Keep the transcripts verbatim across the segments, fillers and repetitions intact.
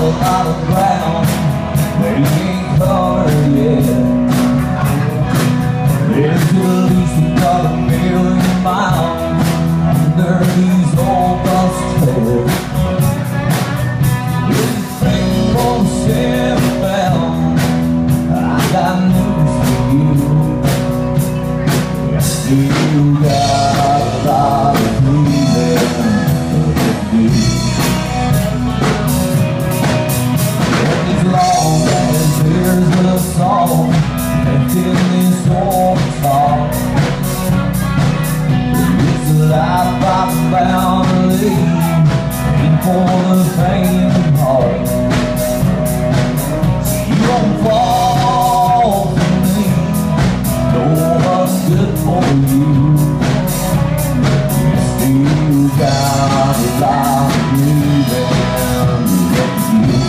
a lot of ground that you ain't covered yet. There's at least another million miles under these old bus trails. If you think for the seven down, I got news for you. I still got a lot of leaving to do. And as long as there's a song left in this old talk, it's a life I'm bound to leave, and for the faint heart. You won't fall for me, know what's good for you. You still got a lot of leaving to do.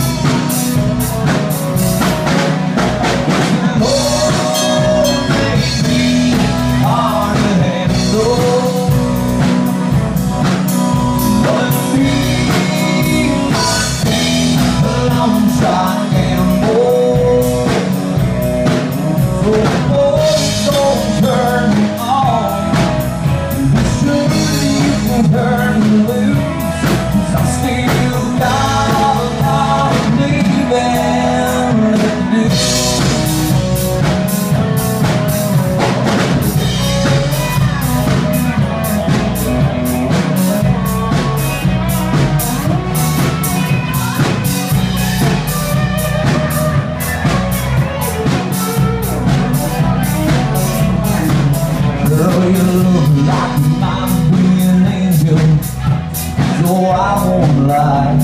You look like my being angel, so I won't lie.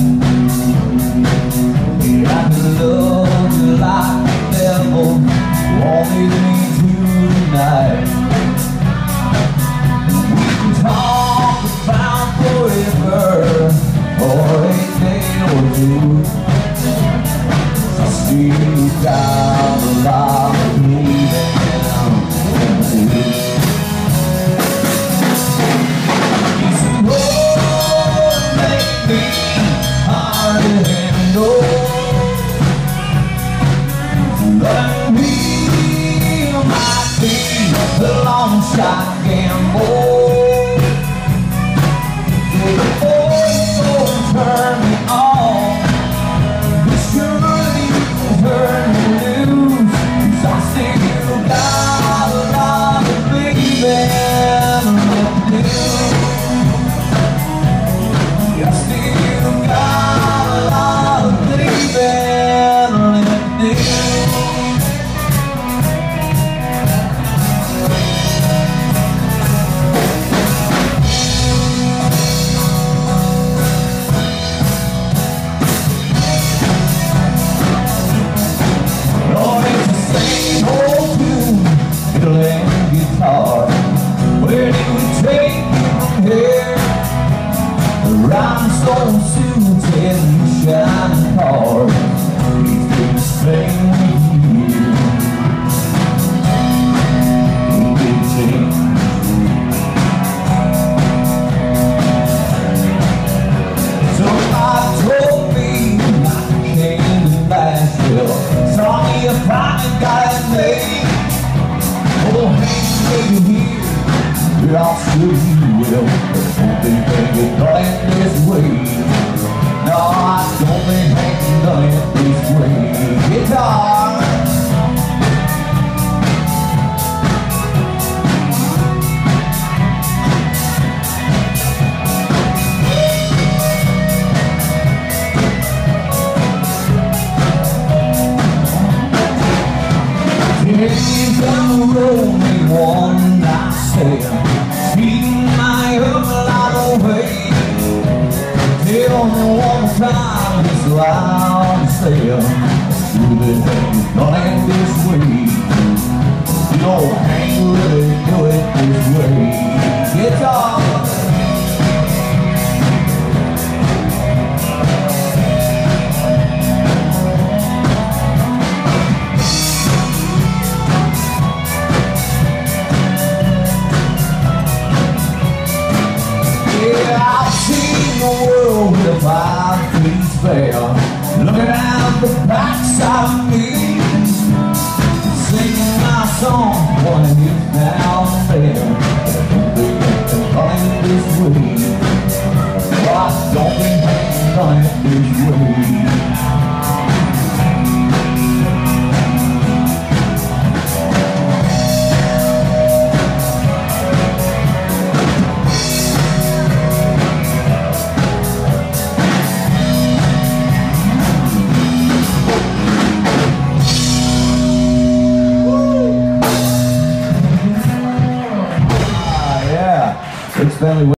Yeah, I can love you like the devil wanted me to tonight. We can talk about forever, or a day or two. I still got a lot of leaving to do. A long shot gamble, before you go and turn me on, but surely you can turn me loose, 'cause I still got a lot of leaving to do. I still got a lot of leaving to do. Where do we take you from here? The rhinestone suits and the shining cars, each big thing with you. A big change. So I told me I came to Nashville, saw me a private guy in May. Oh, hey, you here? I'm sure you will, but don't think that you're done it this way. No, I don't think that you're done it this way. Guitar. Days down the road, we one night stand. Beating my up a lot away. Tell me one more time, it's loud to say, do the thing done it this way. You don't ain't really do it this way. Guitar. Yeah, I've seen the world with a five-piece band. looking out the backside of me, singing my song, one is down there. Running this way, oh, I don't think I'm running this way. It's family.